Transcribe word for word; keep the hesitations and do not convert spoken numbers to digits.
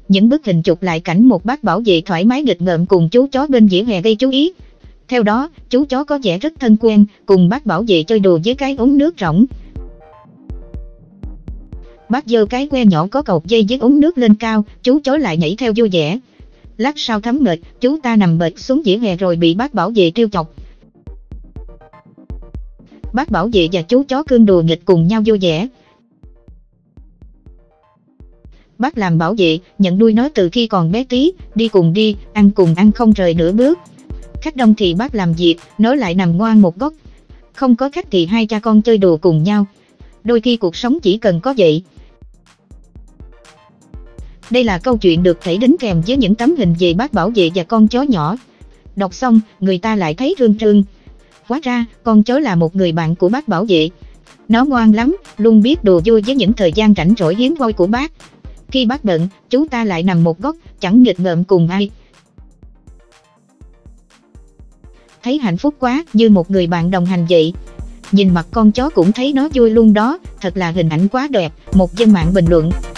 Những bức hình chụp lại cảnh một bác bảo vệ thoải mái nghịch ngợm cùng chú chó bên vỉa hè gây chú ý. Theo đó, chú chó có vẻ rất thân quen, cùng bác bảo vệ chơi đùa với cái ống nước rỗng. Bác giơ cái que nhỏ có cột dây với ống nước lên cao, chú chó lại nhảy theo vui vẻ. Lát sau thấm mệt, chú ta nằm bệt xuống vỉa hè rồi bị bác bảo vệ trêu chọc. Bác bảo vệ và chú chó cưng đùa nghịch cùng nhau vui vẻ. Bác làm bảo vệ, nhận nuôi nó từ khi còn bé tí, đi cùng đi, ăn cùng ăn không rời nửa bước. Khách đông thì bác làm việc, nó lại nằm ngoan một góc. Không có khách thì hai cha con chơi đùa cùng nhau. Đôi khi cuộc sống chỉ cần có vậy. Đây là câu chuyện được thể đính kèm với những tấm hình về bác bảo vệ và con chó nhỏ. Đọc xong, người ta lại thấy rương rương. Hóa ra, con chó là một người bạn của bác bảo vệ. Nó ngoan lắm, luôn biết đùa vui với những thời gian rảnh rỗi hiếm hoi của bác. Khi bác bận, chú ta lại nằm một góc, chẳng nghịch ngợm cùng ai. Thấy hạnh phúc quá, như một người bạn đồng hành vậy. Nhìn mặt con chó cũng thấy nó vui luôn đó, thật là hình ảnh quá đẹp, một dân mạng bình luận.